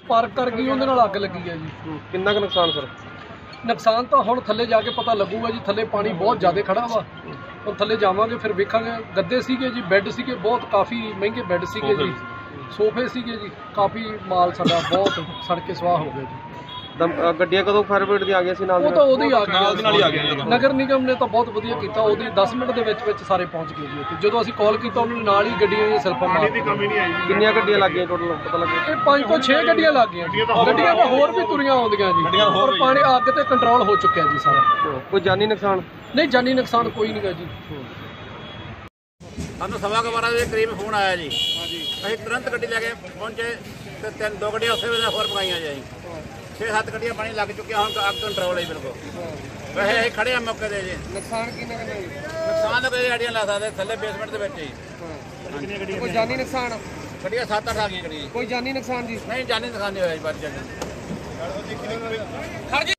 Spark ਕਰ ਗਈ, ਉਹਦੇ ਨਾਲ ਅੱਗ ਲੱਗੀ ਹੈ ਜੀ। ਕਿੰਨਾ ਕੁ ਨੁਕਸਾਨ ਸਰ? ਨੁਕਸਾਨ ਤਾਂ ਹੁਣ ਥੱਲੇ ਜਾ ਕੇ ਪਤਾ ਲੱਗੂਗਾ ਜੀ। ਥੱਲੇ ਪਾਣੀ ਬਹੁਤ ਜ਼ਿਆਦਾ ਖੜਾ ਵਾ, ਹੁਣ ਥੱਲੇ ਜਾਵਾਂਗੇ ਫਿਰ ਵੇਖਾਂਗੇ। ਗੱਦੇ ਸੀਗੇ ਜੀ, ਬੈੱਡ ਸੀਗੇ, ਬਹੁਤ ਕਾਫੀ ਮਹਿੰਗੇ ਬੈੱਡ ਸੀਗੇ ਜੀ, ਸੋਫੇ ਸੀਗੇ ਜੀ, ਕਾਫੀ ਮਾਲ ਸਾਡਾ ਬਹੁਤ ਸੜ ਕੇ ਸੁਆਹ ਹੋ ਗਿਆ ਜੀ। ਗੱਡੀਆਂ ਕਦੋਂ ਫਾਇਰ ਬ੍ਰਿਗੇਡ ਦੀ ਆ ਗਈਆਂ ਸੀ? ਨਾਲ ਉਹ ਤਾਂ ਉਦੋਂ ਹੀ ਆ ਗਏ, ਨਗਰ ਨਿਗਮ ਨੇ ਤਾਂ ਬਹੁਤ ਵਧੀਆ ਕੀਤਾ, ਉਹਦੀ 10 ਮਿੰਟ ਦੇ ਵਿੱਚ ਸਾਰੇ ਪਹੁੰਚ ਗਏ ਜੀ ਉੱਥੇ। ਜਦੋਂ ਅਸੀਂ ਕਾਲ ਕੀਤਾ ਉਹਨਾਂ ਨੇ ਨਾਲ ਹੀ ਗੱਡੀਆਂ ਦੀਆਂ ਸੈਲਫਾਂ ਮਾਰ ਦਿੱਤੀਆਂ। ਕਿੰਨੀਆਂ ਗੱਡੀਆਂ ਲੱਗ ਗਈਆਂ ਟੋਟਲ ਪਤਾ ਲੱਗਿਆ? ਇਹ 5 ਤੋਂ 6 ਗੱਡੀਆਂ ਲੱਗ ਗਈਆਂ, ਗੱਡੀਆਂ ਤਾਂ ਹੋਰ ਵੀ ਤੁਰੀਆਂ ਆਉਂਦੀਆਂ ਜੀ, ਪਰ ਪਾਣੀ ਅੱਗ ਤੇ ਕੰਟਰੋਲ ਹੋ ਚੁੱਕਿਆ ਜੀ ਸਾਰਾ। ਕੋਈ ਜਾਨੀ ਨੁਕਸਾਨ ਨਹੀਂ, ਜਾਨੀ ਨੁਕਸਾਨ ਕੋਈ ਨਹੀਂ ਗਾ ਜੀ। ਸਾਨੂੰ 12:15 ਦੇ ਕਰੀਬ ਫੋਨ ਆਇਆ ਜੀ। ਅਸੀਂ ਤੁਰੰਤ ਗੱਡੀ ਲੈ ਕੇ ਪਹੁੰਚੇ ਤੇ 2 ਗੱਡੀਆਂ ਉਸੇ ਵੇਲੇ ਹੋਰ ਪਕਾਈਆਂ ਜੀ। 6-7 ਗੱਡੀਆਂ ਪਾਣੀ ਲੱਗ ਚੁੱਕਿਆ, ਹੁਣ ਅੱਗ ਕੰਟਰੋਲ ਹੈ ਬਿਲਕੁਲ। ਵੈਸੇ ਅਸੀਂ ਖੜੇ ਆ ਮੌਕੇ ਤੇ ਜੀ। ਨੁਕਸਾਨ ਕਿੰਨਾ ਕਿੰਨਾ ਜੀ? ਨੁਕਸਾਨ ਤਾਂ ਕੋਈ ਗੱਡੀਆਂ ਲਾ ਸਕਦੇ ਥੱਲੇ ਬੇਸਮੈਂਟ ਦੇ ਵਿੱਚ ਹੀ। ਕੋਈ ਜਾਨੀ ਨੁਕਸਾਨ? ਗੱਡੀਆਂ 7-8 ਆ ਗਈਆਂ ਗੱਡੀਆਂ। ਕੋਈ ਜਾਨੀ ਨੁਕਸਾਨ ਜੀ? ਨਹੀਂ, ਜਾਨੀ ਨੁਕਸਾਨ ਨਹੀਂ ਹੋਇਆ ਜੀ। ਬਾਅਦ